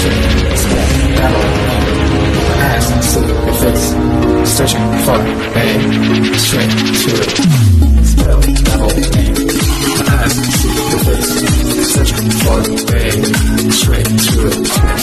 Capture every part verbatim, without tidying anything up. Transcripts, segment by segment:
straight, step, battle, ass to your face, searching for a straight to it. Step, battle, ass to your face, searching for a straight to it.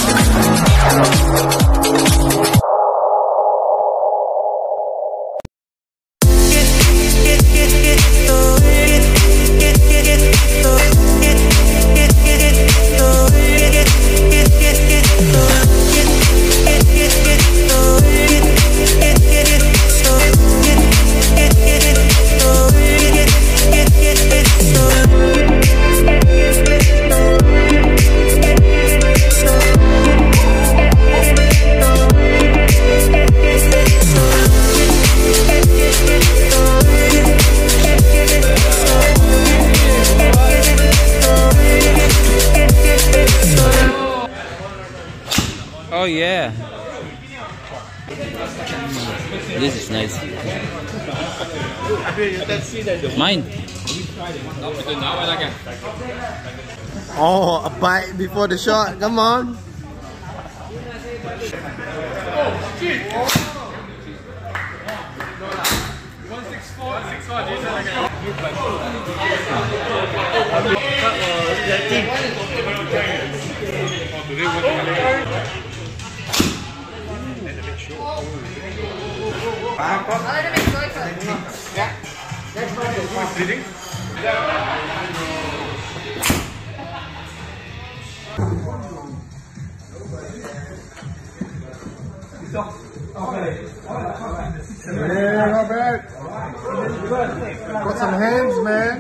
Oh yeah, this is nice. Mine. Oh, a bite before the shot. Come on. Yeah, not bad. Got some hands, man.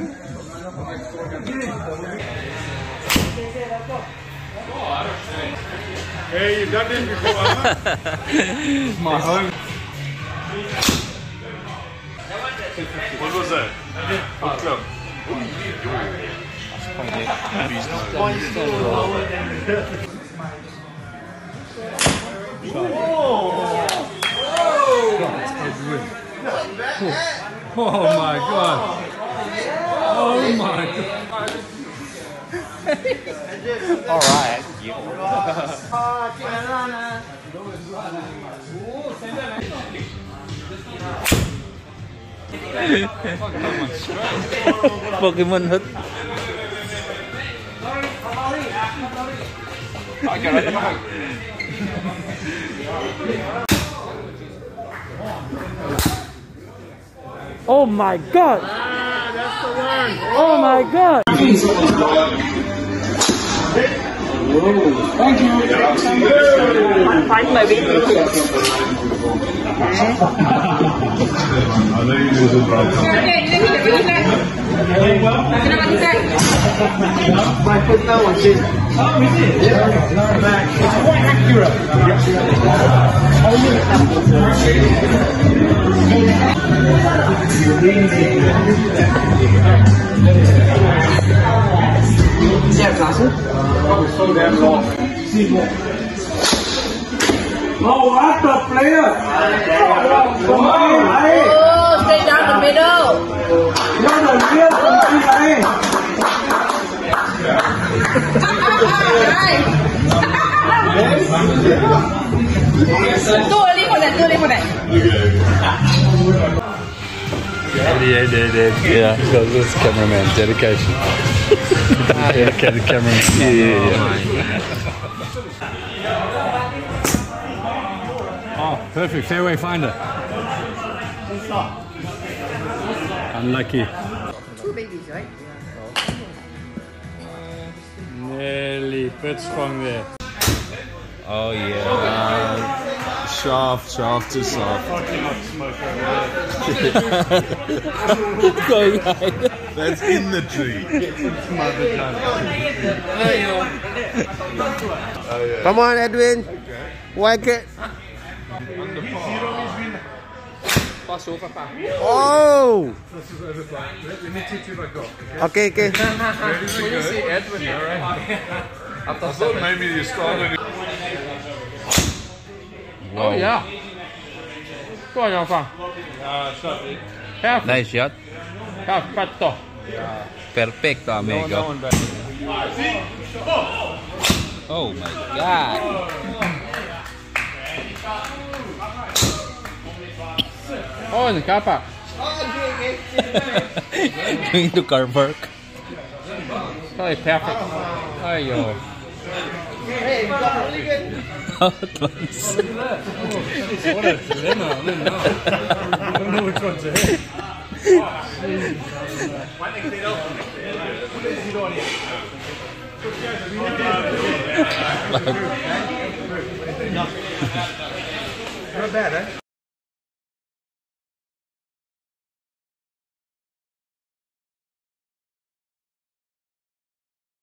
Hey, you've done this before, huh? My home. What was that? What club? Oh my god! Oh my god! All right. Pokemon hit. Oh my god! Ah, that's the one! Oh my god! Thank you. Find my way. My foot now was in. Oh, is it? Yeah. Back. It's quite accurate. No, what the player? Oh, stay down the middle. You're the real player. Do a leap on that, do a leap on that. Yeah, yeah, yeah. Yeah, he's got this cameraman dedication. Dedicated cameraman. Yeah, yeah, yeah. Oh, perfect. Fairway finder. Unlucky. Two babies, right? Nearly bit strong there. Oh yeah. Uh, shaft, shaft to soft. That's in the tree. Come on, Edwin. Whack it. Oh! Okay, okay. Edwin, alright. I thought maybe you started. Oh yeah. Go on, Fang. Half. Nice shot. Half Pato. Perfecto, amigo. Oh my god. Oh, in the car park. Going to car park. Oh, it's perfect. Oh, yo. Hey, you got really good. Hot ones. What a dilemma. I don't know. I don't know which one to hit. Not bad, eh?